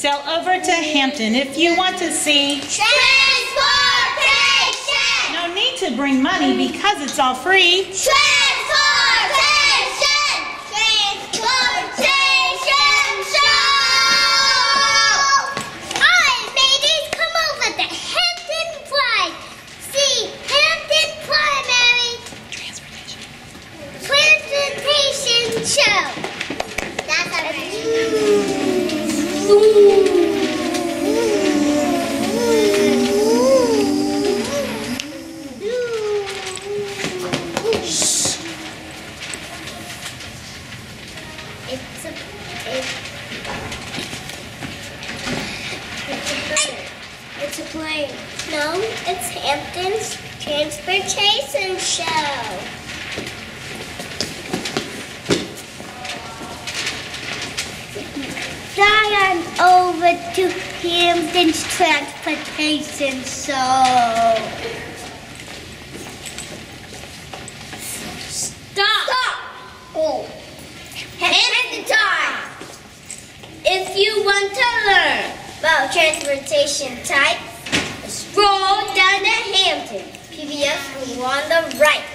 sail over to Hampton if you want to see transportation. No need to bring money because it's all free. Transportation show. Alright, ladies, come over to Hampton Fly. See, Hampton Primary Transportation Show. That's our It's a plane. No, it's Hampton's Transportation Show. Fly on over to Hampton's Transportation Show. Stop! Oh. Hampton time! If you want to learn about transportation types, scroll down to Hampton. PBS on the right.